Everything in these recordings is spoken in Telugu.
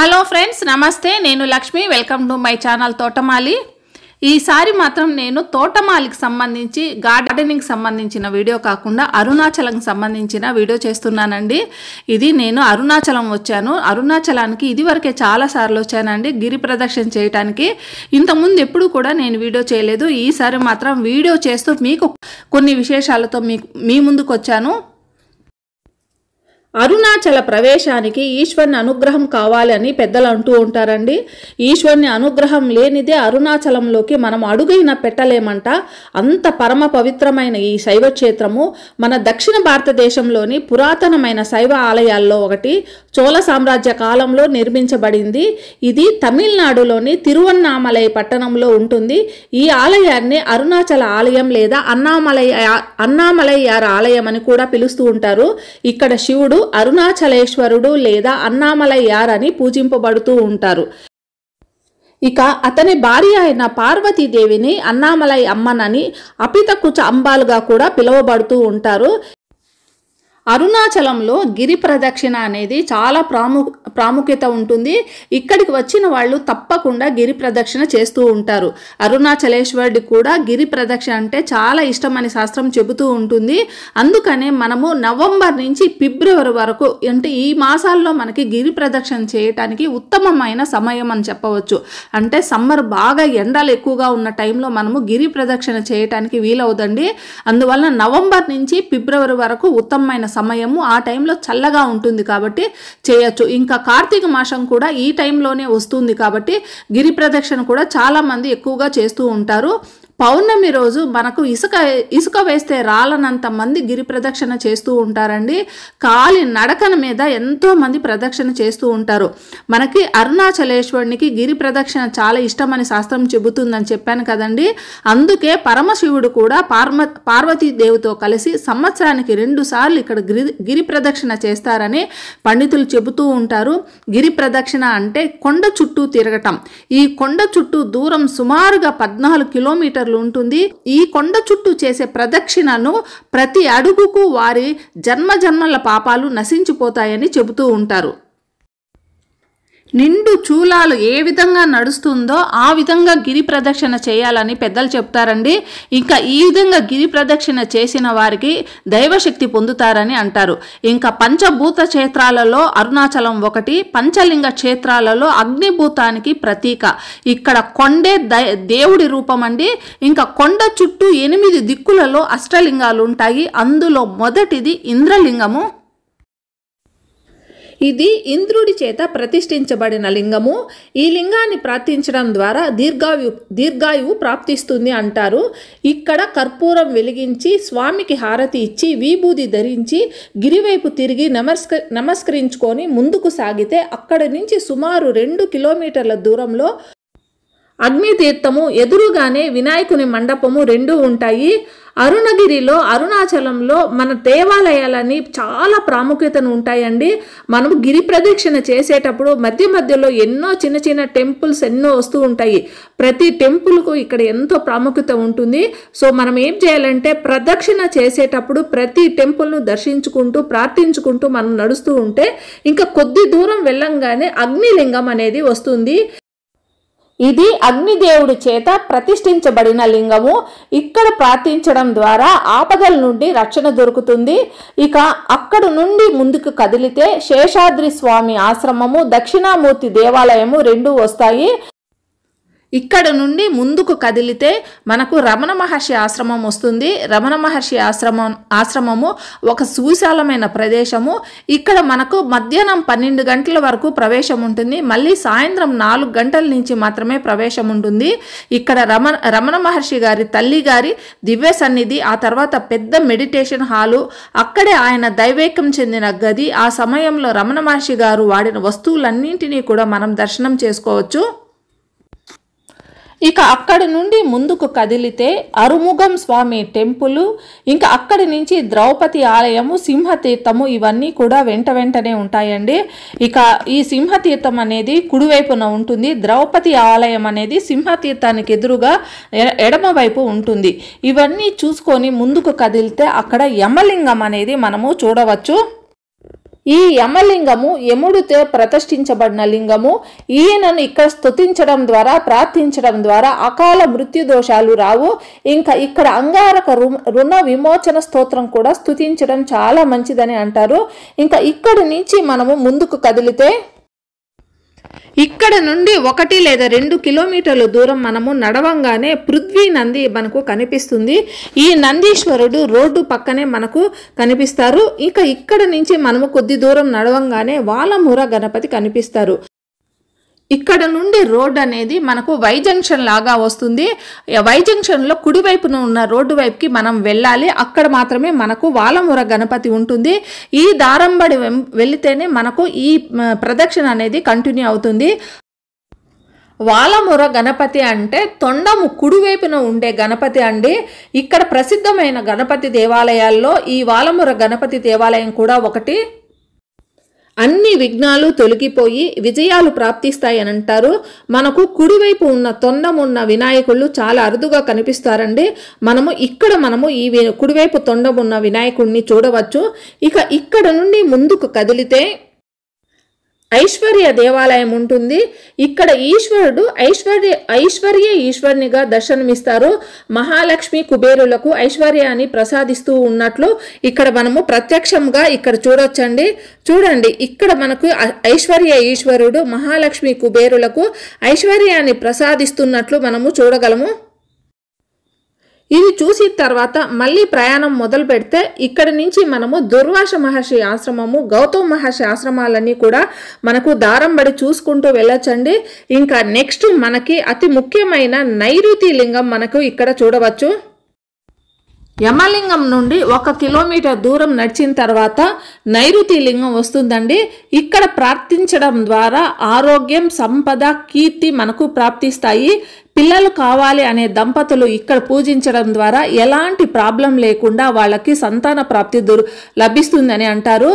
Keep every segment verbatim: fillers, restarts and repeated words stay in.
హలో ఫ్రెండ్స్, నమస్తే. నేను Lakshmi. Welcome to my channel Thotamali. ఈసారి మాత్రం నేను తోటమాలికి సంబంధించి గార్డెనింగ్ సంబంధించిన వీడియో కాకుండా అరుణాచలంకి సంబంధించిన వీడియో చేస్తున్నానండి. ఇది నేను అరుణాచలం వచ్చాను. అరుణాచలానికి ఇదివరకే చాలాసార్లు వచ్చానండి గిరి ప్రదక్షిణ చేయడానికి. ఇంతకుముందు ఎప్పుడు కూడా నేను వీడియో చేయలేదు. ఈసారి మాత్రం వీడియో చేస్తూ మీకు కొన్ని విశేషాలతో మీ మీ ముందుకు వచ్చాను. అరుణాచల ప్రవేశానికి ఈశ్వరుని అనుగ్రహం కావాలని పెద్దలు అంటూ ఉంటారండి. ఈశ్వరుని అనుగ్రహం లేనిదే అరుణాచలంలోకి మనం అడుగైనా పెట్టలేమంట. అంత పరమ పవిత్రమైన ఈ శైవ క్షేత్రము మన దక్షిణ భారతదేశంలోని పురాతనమైన శైవ ఆలయాల్లో ఒకటి. చోళ సామ్రాజ్య కాలంలో నిర్మించబడింది. ఇది తమిళనాడులోని తిరువన్నామలై పట్టణంలో ఉంటుంది. ఈ ఆలయాన్ని అరుణాచల ఆలయం లేదా అన్నామలై అన్నామలయ్యార్ ఆలయం అని కూడా పిలుస్తూ ఉంటారు. ఇక్కడ శివుడు అరుణాచలేశ్వరుడు లేదా అన్నామలయ్యార్ అని పూజింపబడుతూ ఉంటారు. ఇక అతని భార్య అయిన పార్వతీదేవిని అన్నామలై అమ్మనని అపితకుచ అంబాలుగా కూడా పిలువబడుతూ ఉంటారు. అరుణాచలంలో గిరి ప్రదక్షిణ అనేది చాలా ప్రాము ప్రాముఖ్యత ఉంటుంది. ఇక్కడికి వచ్చిన వాళ్ళు తప్పకుండా గిరి ప్రదక్షిణ చేస్తూ ఉంటారు. అరుణాచలేశ్వరుడికి కూడా గిరి ప్రదక్షిణ అంటే చాలా ఇష్టమని శాస్త్రం చెబుతూ ఉంటుంది. అందుకనే మనము నవంబర్ నుంచి ఫిబ్రవరి వరకు అంటే ఈ మాసాల్లో మనకి గిరి ప్రదక్షిణ చేయటానికి ఉత్తమమైన సమయం అని చెప్పవచ్చు. అంటే సమ్మర్ బాగా ఎండలు ఎక్కువగా ఉన్న టైంలో మనము గిరి ప్రదక్షిణ చేయటానికి వీలవుదండి. అందువల్ల నవంబర్ నుంచి ఫిబ్రవరి వరకు ఉత్తమమైన సమయము. ఆ టైంలో చల్లగా ఉంటుంది కాబట్టి చేయొచ్చు. ఇంకా కార్తీక మాసం కూడా ఈ టైంలోనే వస్తుంది కాబట్టి గిరి ప్రదక్షిణ కూడా చాలా మంది ఎక్కువగా చేస్తూ ఉంటారు. పౌర్ణమి రోజు మనకు ఇసుక ఇసుక వేస్తే రాలనంత మంది గిరి ప్రదక్షిణ చేస్తూ ఉంటారండి. కాలి నడకన మీద ఎంతో మంది ప్రదక్షిణ చేస్తూ ఉంటారు. మనకి అరుణాచలేశ్వరునికి గిరి ప్రదక్షిణ చాలా ఇష్టమని శాస్త్రం చెబుతుందని చెప్పాను కదండి. అందుకే పరమశివుడు కూడా పార్వ పార్వతీదేవితో కలిసి సంవత్సరానికి రెండు సార్లు ఇక్కడ గిరి గిరి ప్రదక్షిణ చేస్తారని పండితులు చెబుతూ ఉంటారు. గిరి ప్రదక్షిణ అంటే కొండ చుట్టూ తిరగటం. ఈ కొండ చుట్టూ దూరం సుమారుగా పద్నాలుగు కిలోమీటర్లు ఉంటుంది. ఈ కొండ చుట్టూ చేసే ప్రదక్షిణను ప్రతి అడుగుకు వారి జన్మ జన్మల పాపాలు నశించిపోతాయని చెబుతూ ఉంటారు. నిండు చూలాలు ఏ విధంగా నడుస్తుందో ఆ విధంగా గిరి ప్రదక్షిణ చేయాలని పెద్దలు చెప్తారండి. ఇంకా ఈ విధంగా గిరి ప్రదక్షిణ చేసిన వారికి దైవశక్తి పొందుతారని అంటారు. ఇంకా పంచభూత క్షేత్రాలలో అరుణాచలం ఒకటి. పంచలింగ క్షేత్రాలలో అగ్నిభూతానికి ప్రతీక. ఇక్కడ కొండే దేవుడి రూపం అండి. ఇంకా కొండ చుట్టూ ఎనిమిది దిక్కులలో అష్టలింగాలు ఉంటాయి. అందులో మొదటిది ఇంద్రలింగము. ఇది ఇంద్రుడి చేత ప్రతిష్ఠించబడిన లింగము. ఈ లింగాన్ని ప్రార్థించడం ద్వారా దీర్ఘాయు దీర్ఘాయువు ప్రాప్తిస్తుంది అంటారు. ఇక్కడ కర్పూరం వెలిగించి స్వామికి హారతి ఇచ్చి విభూది ధరించి గిరివైపు తిరిగి నమస్క నమస్కరించుకొని ముందుకు సాగితే అక్కడి నుంచి సుమారు రెండు కిలోమీటర్ల దూరంలో అగ్నితీర్థము, ఎదురుగానే వినాయకుని మండపము రెండు ఉంటాయి. అరుణగిరిలో అరుణాచలంలో మన దేవాలయాలని చాలా ప్రాముఖ్యతను ఉంటాయండి. మనం గిరి ప్రదక్షిణ చేసేటప్పుడు మధ్య మధ్యలో ఎన్నో చిన్న చిన్న టెంపుల్స్ ఎన్నో వస్తూ ఉంటాయి. ప్రతి టెంపుల్కు ఇక్కడ ఎంతో ప్రాముఖ్యత ఉంటుంది. సో మనం ఏం చేయాలంటే ప్రదక్షిణ చేసేటప్పుడు ప్రతి టెంపుల్ను దర్శించుకుంటూ ప్రార్థించుకుంటూ మనం నడుస్తూ ఉంటే ఇంకా కొద్ది దూరం వెళ్ళంగానే అగ్నిలింగం అనేది వస్తుంది. ఇది అగ్నిదేవుడి చేత ప్రతిష్ఠించబడిన లింగము. ఇక్కడ ప్రార్థించడం ద్వారా ఆపదల నుండి రక్షణ దొరుకుతుంది. ఇక అక్కడ నుండి ముందుకు కదిలితే శేషాద్రి స్వామి ఆశ్రమము, దక్షిణామూర్తి దేవాలయము రెండు వస్తాయి. ఇక్కడ నుండి ముందుకు కదిలితే మనకు రమణ మహర్షి ఆశ్రమం వస్తుంది. రమణ మహర్షి ఆశ్రమం ఆశ్రమము ఒక సువిశాలమైన ప్రదేశము. ఇక్కడ మనకు మధ్యాహ్నం పన్నెండు గంటల వరకు ప్రవేశం ఉంటుంది. మళ్ళీ సాయంత్రం నాలుగు గంటల నుంచి మాత్రమే ప్రవేశం ఉంటుంది. ఇక్కడ రమణ రమణ మహర్షి గారి తల్లి గారి దివ్య సన్నిధి, ఆ తర్వాత పెద్ద మెడిటేషన్ హాలు, అక్కడే ఆయన దైవేకం చెందిన గది. ఆ సమయంలో రమణ మహర్షి గారు వాడిన వస్తువులన్నింటినీ కూడా మనం దర్శనం చేసుకోవచ్చు. ఇక అక్కడి నుండి ముందుకు కదిలితే అరుముగం స్వామి టెంపుల్, ఇంకా అక్కడి నుంచి ద్రౌపది ఆలయము, సింహతీర్థము ఇవన్నీ కూడా వెంట వెంటనే ఉంటాయండి. ఇక ఈ సింహతీర్థం అనేది కుడివైపున ఉంటుంది. ద్రౌపది ఆలయం అనేది సింహతీర్థానికి ఎదురుగా ఎడమ వైపు ఉంటుంది. ఇవన్నీ చూసుకొని ముందుకు కదిలితే అక్కడ యమలింగం అనేది మనము చూడవచ్చు. ఈ యమలింగము యముడితో ప్రతిష్ఠించబడిన లింగము. ఈయనను ఇక్కడ స్తుతించడం ద్వారా, ప్రార్థించడం ద్వారా అకాల మృత్యు దోషాలు రావు. ఇంకా ఇక్కడ అంగారక రుణ విమోచన స్తోత్రం కూడా స్తుతించడం చాలా మంచిదని అంటారు. ఇంకా ఇక్కడి నుంచి మనము ముందుకు కదిలితే ఇక్కడ నుండి ఒకటి లేదా రెండు కిలోమీటర్ల దూరం మనము నడవంగానే పృథ్వీ నంది మనకు కనిపిస్తుంది. ఈ నందీశ్వరుడు రోడ్డు పక్కనే మనకు కనిపిస్తారు. ఇక ఇక్కడ నుంచి మనము కొద్ది దూరం నడవంగానే వాలముర గణపతి కనిపిస్తారు. ఇక్కడ నుండి రోడ్ అనేది మనకు వై జంక్షన్ లాగా వస్తుంది. వై జంక్షన్లో కుడివైపున ఉన్న రోడ్డు వైపుకి మనం వెళ్ళాలి. అక్కడ మాత్రమే మనకు వాలముర గణపతి ఉంటుంది. ఈ దారంబడి వెళితేనే మనకు ఈ ప్రదక్షిణ అనేది కంటిన్యూ అవుతుంది. వాలముర గణపతి అంటే తొండము కుడివైపున ఉండే గణపతి అండి. ఇక్కడ ప్రసిద్ధమైన గణపతి దేవాలయాల్లో ఈ వాలముర గణపతి దేవాలయం కూడా ఒకటి. అన్ని విఘ్నాలు తొలగిపోయి విజయాలు ప్రాప్తిస్తాయని అంటారు. మనకు కుడివైపు ఉన్న తొండమున్న వినాయకుళ్ళు చాలా అరుదుగా కనిపిస్తారండి. మనము ఇక్కడ మనము ఈ కుడివైపు తొండమున్న వినాయకుడిని చూడవచ్చు. ఇక ఇక్కడ నుండి ముందుకు కదిలితే ఐశ్వర్య దేవాలయం ఉంటుంది. ఇక్కడ ఈశ్వరుడు ఐశ్వర్య ఐశ్వర్య ఈశ్వరునిగా దర్శనమిస్తారు. మహాలక్ష్మి కుబేరులకు ఐశ్వర్యాన్ని ప్రసాదిస్తూ ఉన్నట్లు ఇక్కడ మనము ప్రత్యక్షంగా ఇక్కడ చూడొచ్చండి. చూడండి, ఇక్కడ మనకు ఐశ్వర్య ఈశ్వరుడు మహాలక్ష్మి కుబేరులకు ఐశ్వర్యాన్ని ప్రసాదిస్తున్నట్లు మనము చూడగలము. ఇది చూసిన తర్వాత మళ్ళీ ప్రయాణం మొదలు పెడితే ఇక్కడి నుంచి మనము దుర్వాస మహర్షి ఆశ్రమము, గౌతమ మహర్షి ఆశ్రమాలన్నీ కూడా మనకు దారంబడి చూసుకుంటూ వెళ్ళొచ్చండి. ఇంకా నెక్స్ట్ మనకి అతి ముఖ్యమైన నైరుతి లింగం మనకు ఇక్కడ చూడవచ్చు. యమలింగం నుండి ఒక కిలోమీటర్ దూరం నడిచిన తర్వాత నైరుతి లింగం వస్తుందండి. ఇక్కడ ప్రార్థించడం ద్వారా ఆరోగ్యం, సంపద, కీర్తి మనకు ప్రాప్తిస్తాయి. పిల్లలు కావాలి అనే దంపతులు ఇక్కడ పూజించడం ద్వారా ఎలాంటి ప్రాబ్లం లేకుండా వాళ్ళకి సంతాన ప్రాప్తి దొరు లభిస్తుందని అంటారు.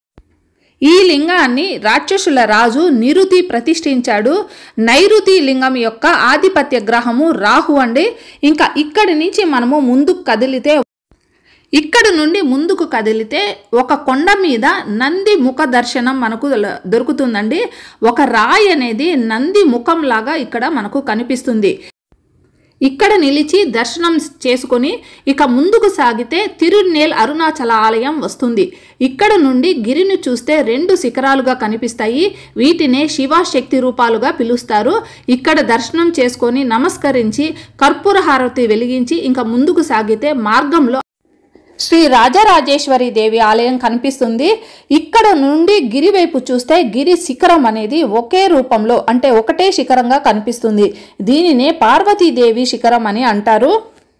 ఈ లింగాన్ని రాక్షసుల రాజు నిరుతి ప్రతిష్ఠించాడు. నైరుతి లింగం యొక్క ఆధిపత్య గ్రహము రాహు అండి. ఇంకా ఇక్కడి నుంచి మనము ముందుకు కదిలితే ఇక్కడ నుండి ముందుకు కదిలితే ఒక కొండ మీద నంది ముఖ దర్శనం మనకు దొరుకుతుందండి. ఒక రాయి అనేది నంది ముఖం లాగా ఇక్కడ మనకు కనిపిస్తుంది. ఇక్కడ నిలిచి దర్శనం చేసుకొని ఇక ముందుకు సాగితే తిరునేల్ అరుణాచల ఆలయం వస్తుంది. ఇక్కడ నుండి గిరిని చూస్తే రెండు శిఖరాలుగా కనిపిస్తాయి. వీటినే శివశక్తి రూపాలుగా పిలుస్తారు. ఇక్కడ దర్శనం చేసుకొని నమస్కరించి కర్పూర హారతి వెలిగించి ఇంకా ముందుకు సాగితే మార్గంలో శ్రీ రాజరాజేశ్వరి దేవి ఆలయం కనిపిస్తుంది. ఇక్కడ నుండి గిరి వైపు చూస్తే గిరి శిఖరం అనేది ఒకే రూపంలో అంటే ఒకటే శిఖరంగా కనిపిస్తుంది. దీనినే పార్వతీదేవి శిఖరం అని అంటారు.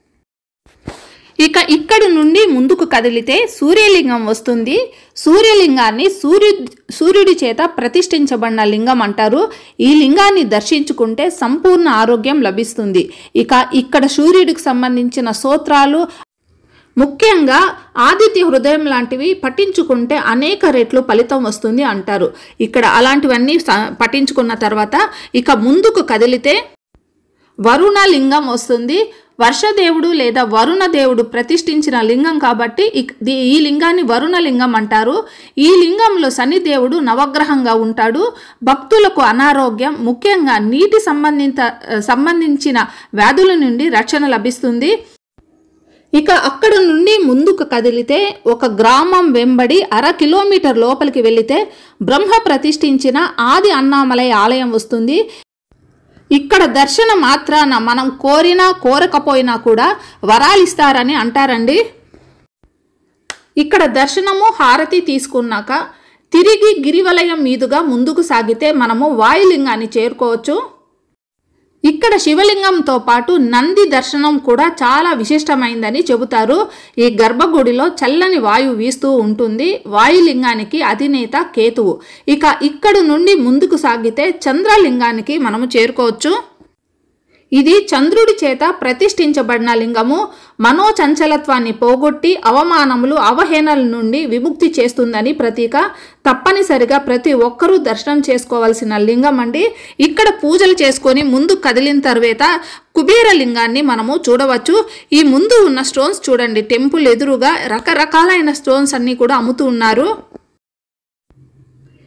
ఇక ఇక్కడి నుండి ముందుకు కదిలితే సూర్యలింగం వస్తుంది. సూర్యలింగాన్ని సూర్యు సూర్యుడి చేత ప్రతిష్ఠించబడిన లింగం అంటారు. ఈ లింగాన్ని దర్శించుకుంటే సంపూర్ణ ఆరోగ్యం లభిస్తుంది. ఇక ఇక్కడ సూర్యుడికి సంబంధించిన స్తోత్రాలు, ముఖ్యంగా ఆదిత్య హృదయం లాంటివి పఠించుకుంటే అనేక రెట్లు ఫలితం వస్తుంది అంటారు. ఇక్కడ అలాంటివన్నీ పఠించుకున్న తర్వాత ఇక ముందుకు కదిలితే వరుణ లింగం వస్తుంది. వర్షదేవుడు లేదా వరుణ దేవుడు ప్రతిష్ఠించిన లింగం కాబట్టి ఈ లింగాన్ని వరుణ లింగం అంటారు. ఈ లింగంలో శనిదేవుడు నవగ్రహంగా ఉంటాడు. భక్తులకు అనారోగ్యం, ముఖ్యంగా నీటి సంబంధిత సంబంధించిన వ్యాధుల నుండి రక్షణ లభిస్తుంది. ఇక అక్కడ నుండి ముందుకు కదిలితే ఒక గ్రామం వెంబడి అర కిలోమీటర్ లోపలికి వెళితే బ్రహ్మ ప్రతిష్ఠించిన ఆది అన్నామలై ఆలయం వస్తుంది. ఇక్కడ దర్శన మాత్రాన మనం కోరినా కోరకపోయినా కూడా వరాలిస్తారని అంటారండి. ఇక్కడ దర్శనము, హారతి తీసుకున్నాక తిరిగి గిరివలయం మీదుగా ముందుకు సాగితే మనము వాయులింగాన్ని చేరుకోవచ్చు. ఇక్కడ శివలింగంతో పాటు నంది దర్శనం కూడా చాలా విశిష్టమైందని చెబుతారు. ఈ గర్భగుడిలో చల్లని వాయువు వీస్తూ ఉంటుంది. వాయులింగానికి అధినేత కేతువు. ఇక ఇక్కడ నుండి ముందుకు సాగితే చంద్రలింగానికి మనము చేరుకోవచ్చు. ఇది చంద్రుడి చేత ప్రతిష్ఠించబడిన లింగము. మనోచంచలత్వాన్ని పోగొట్టి అవమానములు, అవహేళనల నుండి విముక్తి చేస్తుందని ప్రతీక. తప్పనిసరిగా ప్రతి ఒక్కరూ దర్శనం చేసుకోవాల్సిన లింగం అండి. ఇక్కడ పూజలు చేసుకొని ముందు కదిలిన తర్వాత కుబేర లింగాన్ని మనము చూడవచ్చు. ఈ ముందు ఉన్న స్టోన్స్ చూడండి, టెంపుల్ ఎదురుగా రకరకాలైన స్టోన్స్ అన్ని కూడా అమ్ముతూ ఉన్నారు.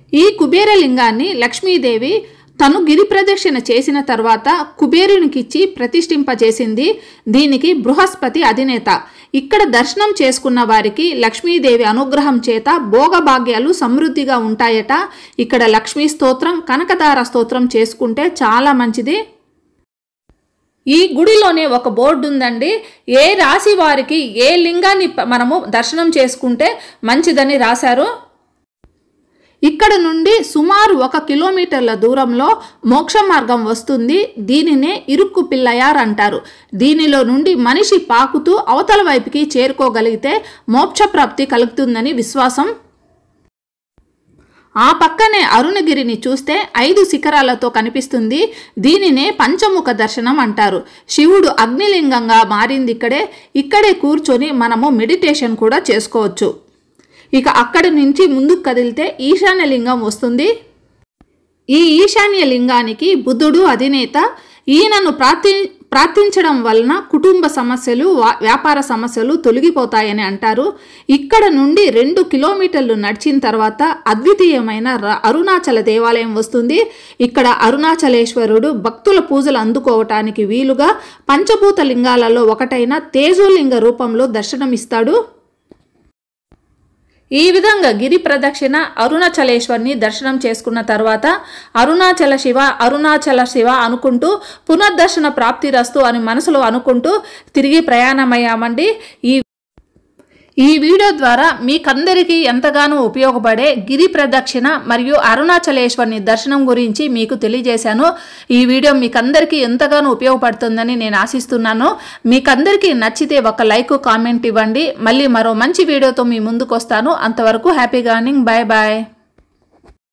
ఈ కుబేరలింగాన్ని లక్ష్మీదేవి తను గిరి ప్రదక్షిణ చేసిన తర్వాత కుబేరునికిచ్చి ప్రతిష్ఠింపజేసింది. దీనికి బృహస్పతి అధినేత. ఇక్కడ దర్శనం చేసుకున్న వారికి లక్ష్మీదేవి అనుగ్రహం చేత భోగభాగ్యాలు సమృద్ధిగా ఉంటాయట. ఇక్కడ లక్ష్మీ స్తోత్రం, కనకదార స్తోత్రం చేసుకుంటే చాలా మంచిది. ఈ గుడిలోనే ఒక బోర్డు ఉందండి. ఏ రాశి వారికి ఏ లింగాన్ని మనము దర్శనం చేసుకుంటే మంచిదని రాశారు. ఇక్కడ నుండి సుమారు ఒక కిలోమీటర్ల దూరంలో మోక్ష మార్గం వస్తుంది. దీనినే ఇరుక్కు పిల్లయార్ అంటారు. దీనిలో నుండి మనిషి పాకుతూ అవతల వైపుకి చేరుకోగలిగితే మోక్ష ప్రాప్తి కలుగుతుందని విశ్వాసం. ఆ పక్కనే అరుణగిరిని చూస్తే ఐదు శిఖరాలతో కనిపిస్తుంది. దీనినే పంచముఖ దర్శనం అంటారు. శివుడు అగ్నిలింగంగా మారింది ఇక్కడే. ఇక్కడే కూర్చొని మనము మెడిటేషన్ కూడా చేసుకోవచ్చు. ఇక అక్కడి నుంచి ముందుకు కదిలితే ఈశాన్య లింగం వస్తుంది. ఈ ఈశాన్య లింగానికి బుద్ధుడు అధినేత. ఈయనను ప్రార్థి ప్రార్థించడం వలన కుటుంబ సమస్యలు, వ్యాపార సమస్యలు తొలగిపోతాయని అంటారు. ఇక్కడ నుండి రెండు కిలోమీటర్లు నడిచిన తర్వాత అద్వితీయమైన అరుణాచల దేవాలయం వస్తుంది. ఇక్కడ అరుణాచలేశ్వరుడు భక్తుల పూజలు అందుకోవటానికి వీలుగా పంచభూత లింగాలలో ఒకటైన తేజోలింగ రూపంలో దర్శనమిస్తాడు. ఈ విధంగా గిరి ప్రదక్షిణ అరుణాచలేశ్వరిని దర్శనం చేసుకున్న తర్వాత అరుణాచల శివ అరుణాచల శివ అనుకుంటూ పునర్దర్శన ప్రాప్తిరస్తు అని మనసులో అనుకుంటూ తిరిగి ప్రయాణమయ్యామండి. ఈ ఈ వీడియో ద్వారా మీకందరికీ ఎంతగానో ఉపయోగపడే గిరి ప్రదక్షిణ మరియు అరుణాచలేశ్వరిని దర్శనం గురించి మీకు తెలియజేశాను. ఈ వీడియో మీకందరికీ ఎంతగానో ఉపయోగపడుతుందని నేను ఆశిస్తున్నాను. మీకందరికీ నచ్చితే ఒక లైక్, కామెంట్ ఇవ్వండి. మళ్ళీ మరో మంచి వీడియోతో మీ ముందుకు వస్తాను. అంతవరకు హ్యాపీ గార్డెనింగ్. Bye bye.